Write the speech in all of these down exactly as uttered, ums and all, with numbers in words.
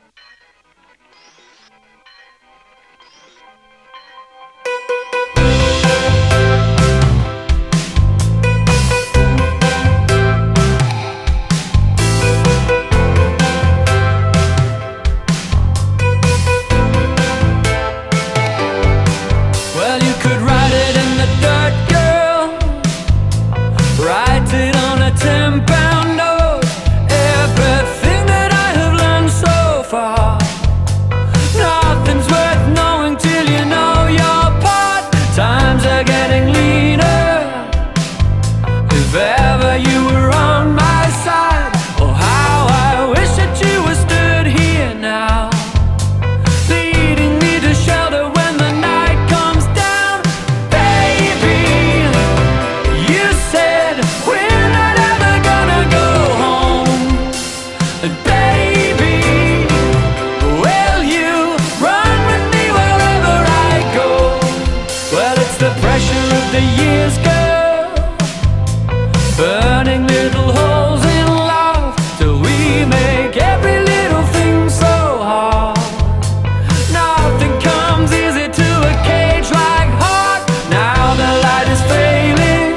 Burning little holes in love till we make every little thing so hard. Nothing comes easy to a cage like heart. Now the light is failing.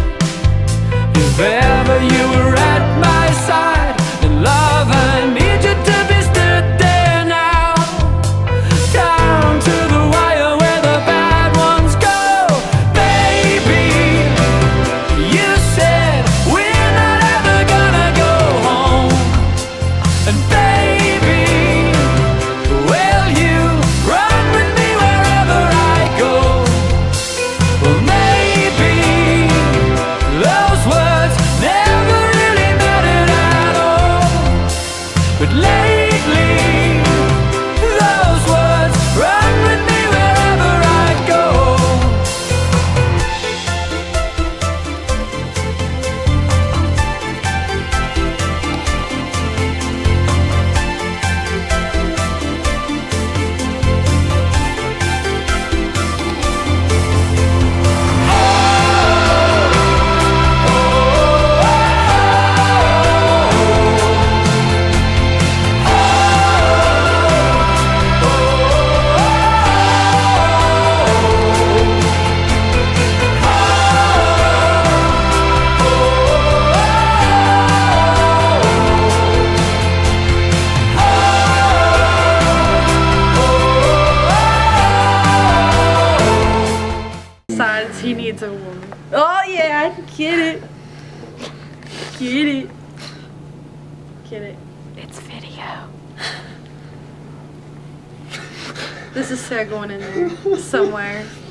If ever you were at my side, then love, I need you to be stood there now. Down to the wire where the bad ones go. Baby, you said we're not ever gonna go home. And baby, will you run with me wherever I go? Well, maybe those words never really mattered at all, but lately those words run with me wherever I go. Besides, he needs a woman. Oh yeah, get it. Get it. Get it. It's video. This is Sarah going in there somewhere.